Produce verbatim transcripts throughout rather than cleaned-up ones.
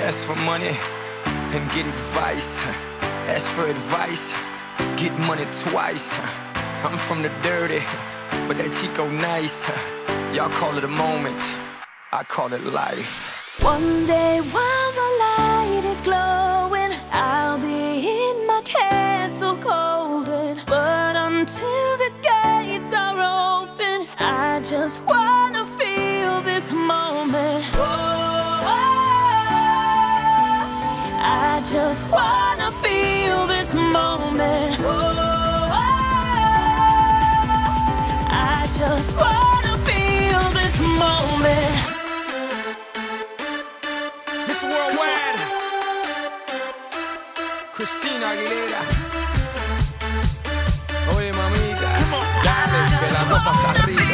ask for money and get advice. Ask for advice, get money twice. I'm from the dirty, but that Chico nice. Y'all call it a moment, I call it life. One day while the light is glowing, I'll be in my castle golden. But until the gates are open, I just wanna feel this moment. Oh, I just wanna feel this moment. Oh, I just wanna feel this moment. Miss Worldwide, Christina Aguilera. Oye, mamita, dale, que la cosa está arriba.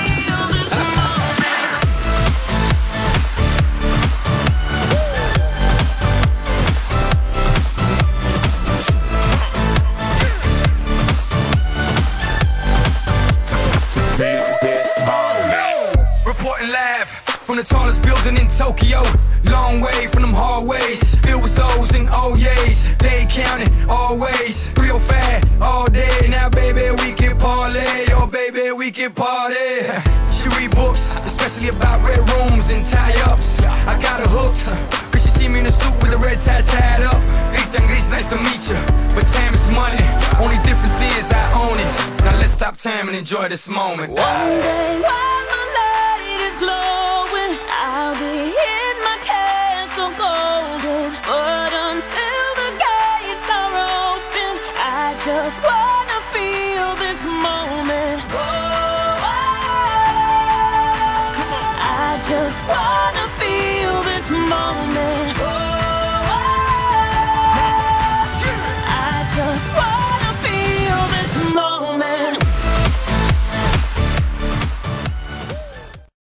Reporting live from the tallest building in Tokyo. Long way from them hallways, filled with O's and O's. They counting always, three oh five all day. Now baby we can parlay, oh baby we can party. She read books, especially about red rooms and tie-ups. I got her hooked, cause she see me in a suit with a red tie tied up. Rita and Gris, nice to meet you, but time is money. Only difference is I own it. Now let's stop time and enjoy this moment. One day while the light is glowing,